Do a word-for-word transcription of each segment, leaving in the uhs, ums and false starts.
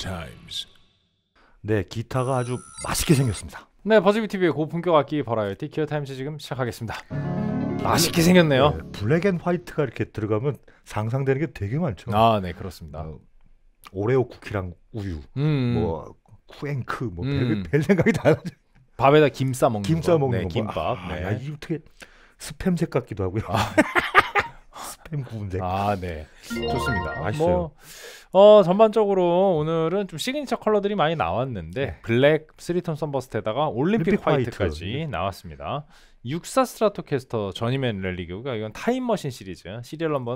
Times. 네, 기타가 아주 맛있게 생겼습니다. 네, 버즈비티비의 고품격 악기 버라이어티 기어 타임즈 지금 시작하겠습니다. 맛있게 생겼네요. 네, 블랙 앤 화이트가 이렇게 들어가면 상상되는 게 되게 많죠. 아, 네, 그렇습니다. 어, 오레오 쿠키랑 우유, 음, 뭐 쿠앤크, 뭐 음. 별, 별 생각이 다 나죠. 밥에다 김 싸 먹는 김 싸 거. 먹는 네, 거. 김밥. 아, 네. 야, 이게 어떻게 스팸색 같기도 하고요. 아. 스팸 구운색. 아, 네, 좋습니다. 맛있어요. 뭐, 어, 전반적으로 오늘은 좀 시그니처 컬러들이 많이 나왔는데 네. 블랙 쓰리톤 썬버스트에다가 올림픽, 올림픽 화이트까지 화이트. 나왔습니다. 육사 스트라토캐스터 저니맨 랠리교가 이건 타임머신 시리즈, 시리얼 넘버는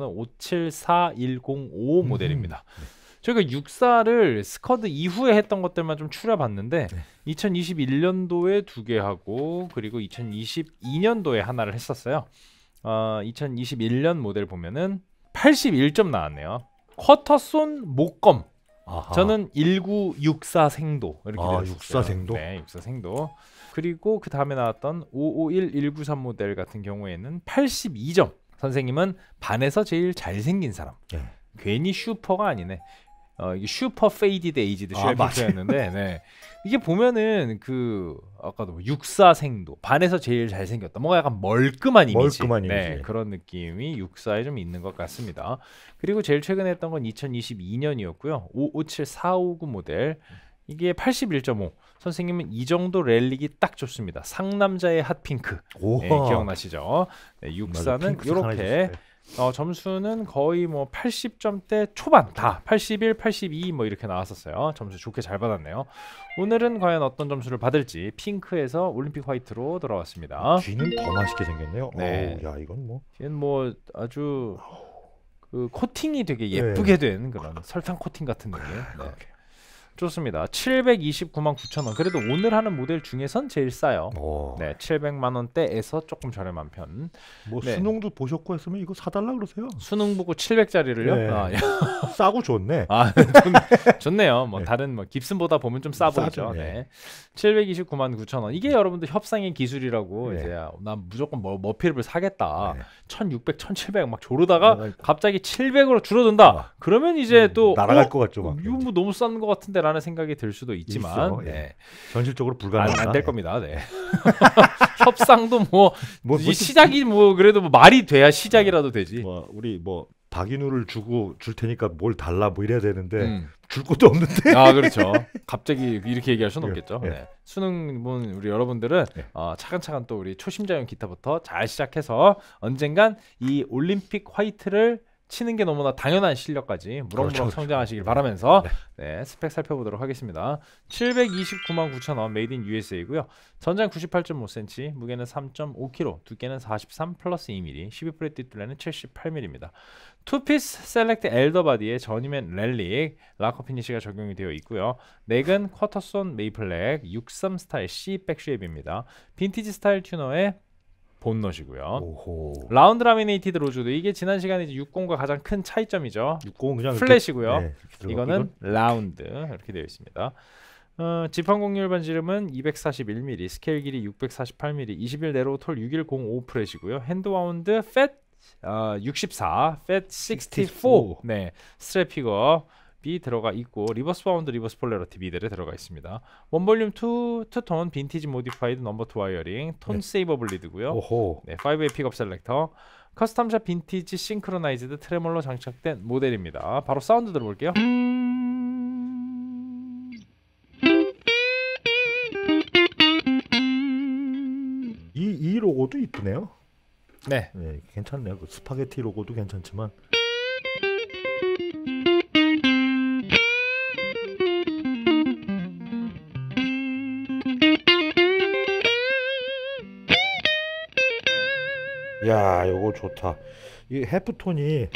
오칠사일공오 음. 모델입니다. 저희가 육사를 스커드 이후에 했던 것들만 좀 추려봤는데 네. 이천이십일 년도에 두 개 하고 그리고 이천이십이 년도에 하나를 했었어요. 어, 이천이십일 년 모델 보면은 팔십일 점 나왔네요. 쿼터손 목검. 아하. 저는 천구백육십사 생도 이렇게 아, 되었어요. 육사 생도? 네, 육사 생도. 그리고 그 다음에 나왔던 오오일 일구삼 모델 같은 경우에는 팔십이 점. 선생님은 반에서 제일 잘생긴 사람. 네. 괜히 슈퍼가 아니네. 어, 이게 슈퍼 페이디드 에이지드 아, 쉘피트였는데, 네. 이게 보면은 그 아까도 뭐 육사 생도 반에서 제일 잘생겼다. 뭔가 약간 멀끔한 이미지. 멀끔한 네, 이미지. 그런 느낌이 육사에 좀 있는 것 같습니다. 그리고 제일 최근에 했던 건 이천이십이 년이었고요. 오오칠사오구 모델. 이게 팔십일 점 오. 선생님은 이 정도 랠릭이 딱 좋습니다. 상남자의 핫핑크. 오하. 네, 기억나시죠? 네, 육사는 핑크색 하나 이렇게 있었어요. 어, 점수는 거의 뭐 팔십 점대 초반 다 팔십일, 팔십이 뭐 이렇게 나왔었어요. 점수 좋게 잘 받았네요. 오늘은 과연 어떤 점수를 받을지 핑크에서 올림픽 화이트로 돌아왔습니다. 귀는 더 맛있게 생겼네요. 네. 어우, 야 이건 뭐 얘는 뭐 아주 그 코팅이 되게 예쁘게 된 그런 설탕 코팅 같은 느낌. 네. 좋습니다. 칠백이십구만 구천 원. 그래도 오늘 하는 모델 중에선 제일 싸요. 어. 네, 칠백만 원대에서 조금 저렴한 편. 뭐 네. 수능도 보셨고 했으면 이거 사달라 그러세요. 수능 보고 칠백짜리를요? 네. 아, 예. 싸고 좋네. 아, 좋, 좋네요. 뭐 네. 다른 뭐 깁슨보다 보면 좀 싸 보이죠. 싸죠, 네. 네. 칠백이십구만 구천 원. 이게 여러분들 협상의 기술이라고 네. 이제 난 무조건 뭐 머피를 사겠다. 네. 천육백, 천칠백 막 조르다가 네. 갑자기 칠백으로 줄어든다. 아. 그러면 이제 음, 또 날아갈 어? 것 같죠, 막. 이거 뭐 너무 싼 것 같은데라는 생각이 들 수도 있지만 있어, 예. 네. 현실적으로 불가능하다. 안 될 겁니다. 네. 협상도 뭐, 뭐, 이 뭐 시작이 뭐 그래도 뭐 말이 돼야 시작이라도 되지. 뭐 우리 뭐 박인우를 주고 줄 테니까 뭘 달라 뭐 이래야 되는데 음. 줄 것도 없는데. 아, 그렇죠. 갑자기 이렇게 얘기할 수는 예, 없겠죠. 예. 네. 수능 본 우리 여러분들은 예. 어, 차근차근 또 우리 초심자용 기타부터 잘 시작해서 언젠간 이 올림픽 화이트를 치는 게 너무나 당연한 실력까지 무럭무럭 그렇죠, 성장하시길 그렇죠. 바라면서 네. 네, 스펙 살펴보도록 하겠습니다. 칠백이십구만 구천 원 메이드 인 유에스에이고요. 전장 구십팔 점 오 센티미터, 무게는 삼 점 오 킬로그램, 두께는 사십삼 플러스 이 밀리미터, 십이 프렛 뒷둘레는 칠십팔 밀리미터입니다. 투피스 셀렉트 엘더 바디에 저니맨 랠릭 락커 피니시가 적용이 되어 있고요. 넥은 쿼터손 메이플렉 육십삼 스타일 C 백쉐입입니다. 빈티지 스타일 튜너에 본넛이고요. 오호. 라운드 라미네이티드 로즈도 이게 지난 시간에 이제 육십과 가장 큰 차이점이죠. 육십은 그냥 플랫이고요. 이렇게, 네, 이렇게 들어가고 이거는 이건 라운드 이렇게 되어 있습니다. 어, 지판 공률 반지름은 이백사십일 밀리미터, 스케일 길이 육백사십팔 밀리미터, 이십일 네로우 톨 육천백오 프렛이고요. 핸드 와운드 팻 어, 육십사, 팻 육십사. 네, 스트랩 픽업이 들어가 있고 리버스 바운드, 리버스 폴레러티 미들에 들어가 있습니다. 원볼륨 투, 투톤 빈티지 모디파이드 넘버 투 와이어링, 톤 네. 세이버 블리드고요. 오호. 네, 파이브 웨이 픽업 셀렉터, 커스텀샷 빈티지 싱크로나이즈드 트레몰로 장착된 모델입니다. 바로 사운드 들어볼게요. 이, 이 로고도 이쁘네요. 네, 네, 괜찮네요. 그 스파게티 로고도 괜찮지만 야, 요거 좋다. 이 헤프톤이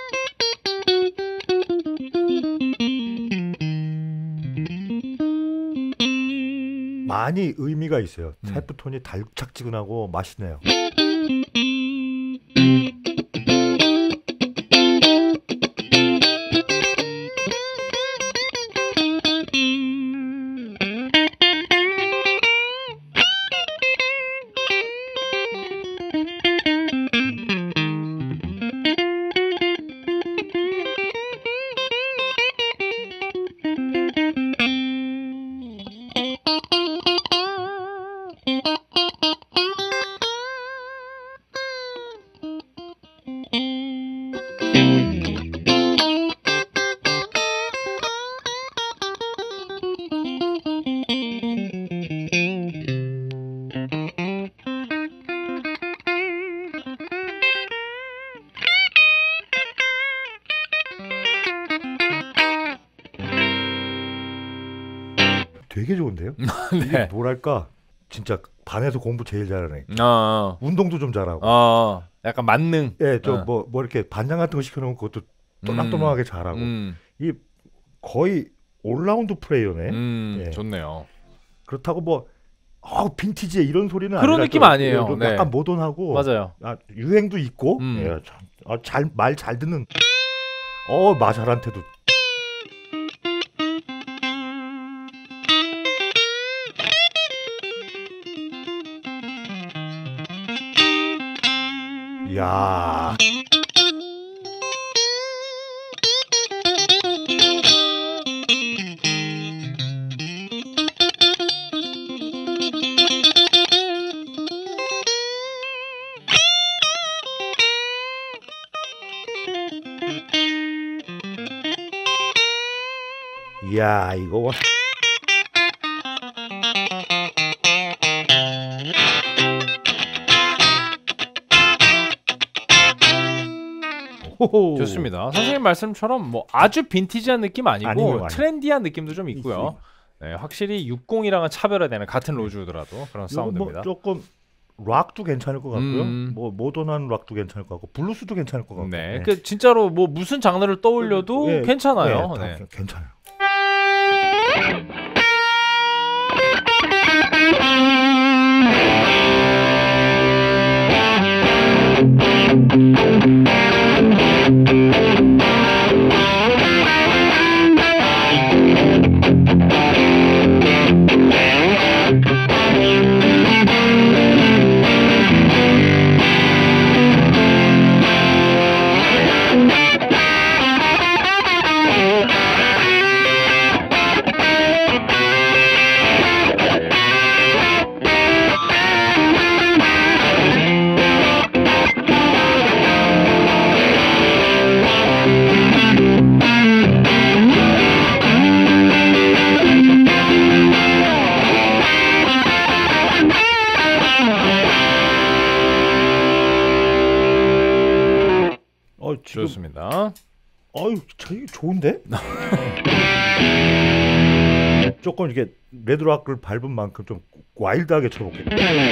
많이 의미가 있어요. 음. 헤프톤이 달짝지근하고 맛있네요. 이게 네. 뭐랄까 진짜 반에서 공부 제일 잘하네. 어, 운동도 좀 잘하고. 어, 약간 만능. 예, 저 어. 뭐 뭐 이렇게 반장 같은 거 시켜놓으면 그것도 똘랑똘랑하게 잘하고. 음, 이 거의 올라운드 플레이어네. 음, 예. 좋네요. 그렇다고 뭐 아, 빈티지에 이런 소리는 그런 아니라 느낌 좀- 아니에요. 좀 네. 약간 모던하고 맞아요. 아, 유행도 있고 음. 예, 아, 잘말 잘 듣는 어 마샬한테도 야 야 이거 와- 호호. 좋습니다. 선생님 말씀처럼 뭐 아주 빈티지한 느낌 아니고 아니요, 아니요. 트렌디한 느낌도 좀 있고요. 있어요. 네, 확실히 육십이랑은 차별화되는 같은 로즈우드라도 그런 이거 사운드입니다. 뭐 조금 락도 괜찮을 것 같고요. 음. 뭐 모던한 락도 괜찮을 것 같고 블루스도 괜찮을 것 같고. 네, 그 진짜로 뭐 무슨 장르를 떠올려도 예, 괜찮아요. 예, 다 네. 괜찮아요. 어 지금 좋습니다. 어유 저기 좋은데? 조금 이렇게 레드락을 밟은 만큼 좀 와일드하게 쳐볼게.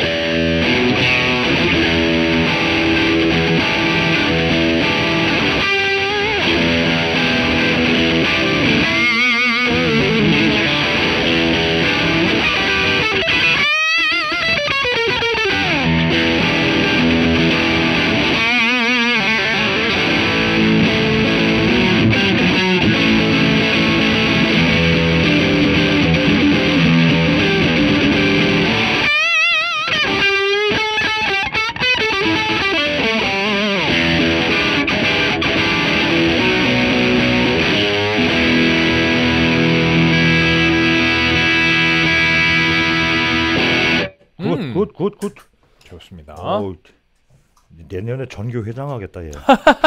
음. 굿, 굿, 굿, 굿. 좋습니다. 어우, 내년에 전교 회장하겠다 얘.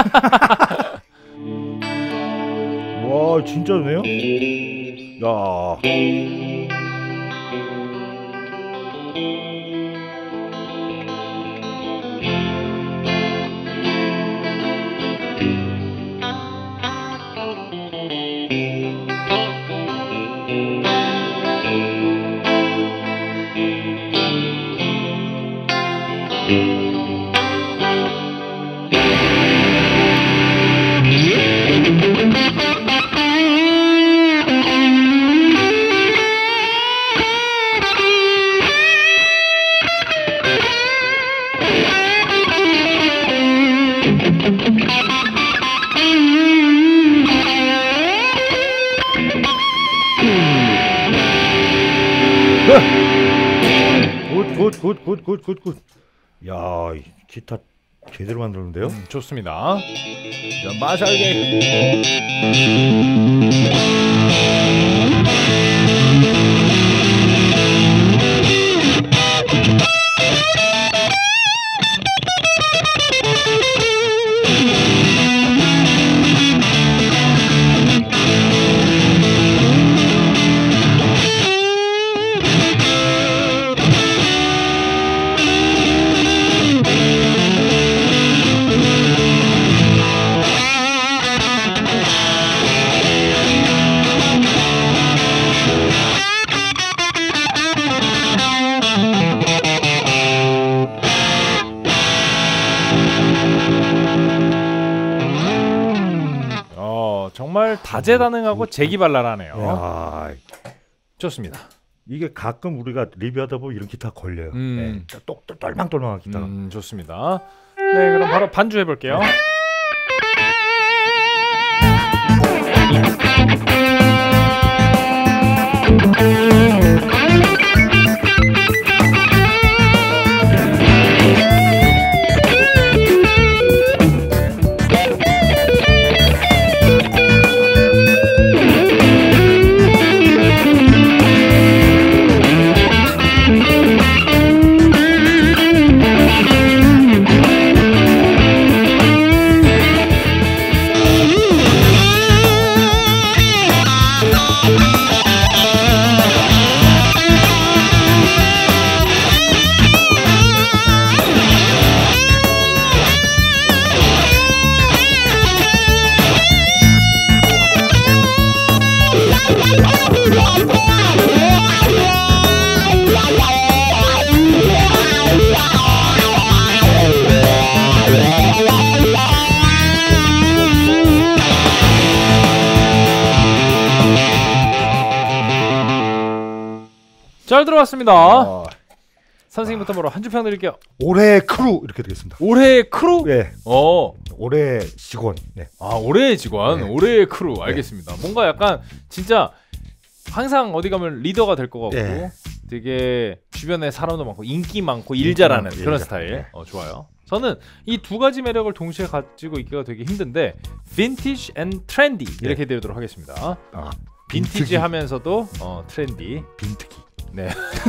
와, 진짜네요? 야. 굿굿굿굿굿굿굿. 야, 이 기타 제대로 만드는데요? 음, 좋습니다. 자, 마샬게. 정말 다재다능하고 재기발랄하네요. 야, 좋습니다. 이게 가끔 우리가 리뷰하다 보면 이런 기타 걸려요. 음. 네. 똑 똘망똘망한 기타가. 음, 좋습니다. 네, 그럼 바로 반주해 볼게요. 잘 들어왔습니다. 어, 선생님부터 바로 한 줄 평 드릴게요. 올해 크루 이렇게 되겠습니다. 올해의 크루? 예, 어. 올해 직원. 네. 아, 올해의 직원, 네. 올해의 크루. 알겠습니다. 뭔가 약간 진짜 항상 어디 가면 리더가 될 것 같고 네. 되게 주변에 사람도 많고 인기 많고 일 인기 잘하는 많고 일 그런 잘- 스타일. 네. 어, 좋아요. 저는 이 두 가지 매력을 동시에 가지고 있기가 되게 힘든데 빈티지 앤 트렌디 이렇게 드리도록 하겠습니다. 아, 빈티지 빈트기. 하면서도 어, 트렌디. 빈트기. 네.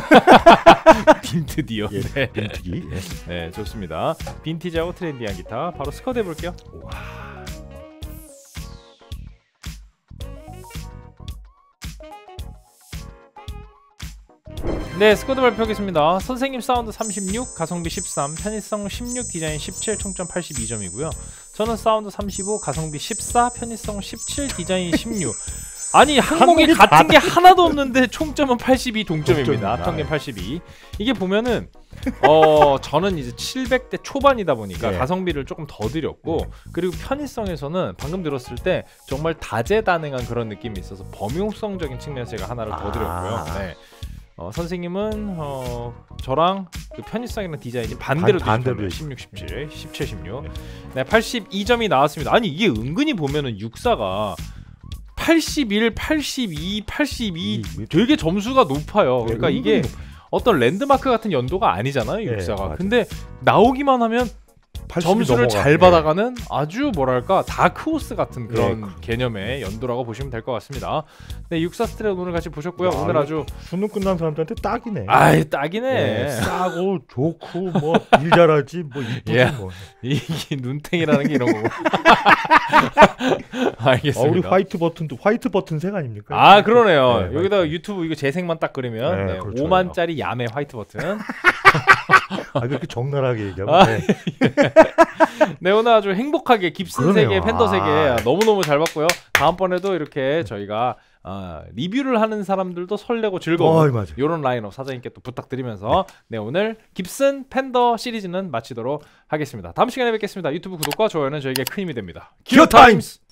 빈트디요. 예, 네. 빈트기. 예. 네, 좋습니다. 빈티지하고 트렌디한 기타 바로 스쿼드 해볼게요. 와. 네, 스쿼드 발표하겠습니다. 선생님 사운드 삼십육, 가성비 십삼, 편의성 십육, 디자인 십칠, 총점 팔십이 점이고요. 저는 사운드 삼십오, 가성비 십사, 편의성 십칠, 디자인 십육. 아니 항목이 항목이 같은 다 게 하나도 없는데 총점은 팔십이 동점입니다. 동점입니다. 평균 팔십이. 이게 보면은 어 저는 이제 칠백 대 초반이다 보니까 네. 가성비를 조금 더 드렸고 그리고 편의성에서는 방금 들었을 때 정말 다재다능한 그런 느낌이 있어서 범용성적인 측면에서 제가 하나를 더 드렸고요. 아. 네. 어, 선생님은 어, 저랑 그 편의성이랑 디자인이 반대로 반- 반대로 뒤집혀요. 십육, 십칠, 십칠, 십육. 네, 팔십이 점이 나왔습니다. 아니 이게 은근히 보면은 육사가 팔십일, 팔십이, 팔십이 이- 되게 점수가 높아요. 그러니까 네, 이게 은근히 어떤 랜드마크 같은 연도가 아니잖아요, 네, 육사가. 맞아요. 근데 나오기만 하면 팔십이 점수를 넘어가. 잘 예. 받아가는 아주 뭐랄까 다크호스 같은 그런 네. 개념의 연도라고 보시면 될 것 같습니다. 네, 육사 스트랩 오늘 같이 보셨고요. 야, 오늘 아주 수능 끝난 사람들한테 딱이네. 아이 딱이네. 예, 싸고 좋고 뭐 일 잘하지 뭐 이쁘지 예. 뭐. 이게 눈탱이라는 게 이런 거고. 아, 알겠습니다. 우리 화이트 버튼도 화이트 버튼 색 아닙니까? 아 그러네요. 네, 여기다가 화이트. 유튜브 이거 재생만 딱 그리면 네, 네, 그렇죠. 오만짜리 야매 화이트 버튼. 아 그렇게 적나라하게 얘기하면 아, 네. 네 오늘 아주 행복하게 깁슨 그러네요. 세계 팬더 세계 아. 너무너무 잘 봤고요. 다음번에도 이렇게 저희가 어, 리뷰를 하는 사람들도 설레고 즐거운 어이, 맞아. 이런 라인업 사장님께 또 부탁드리면서 네 오늘 깁슨 팬더 시리즈는 마치도록 하겠습니다. 다음 시간에 뵙겠습니다. 유튜브 구독과 좋아요는 저에게 큰 힘이 됩니다. 기어 타임스!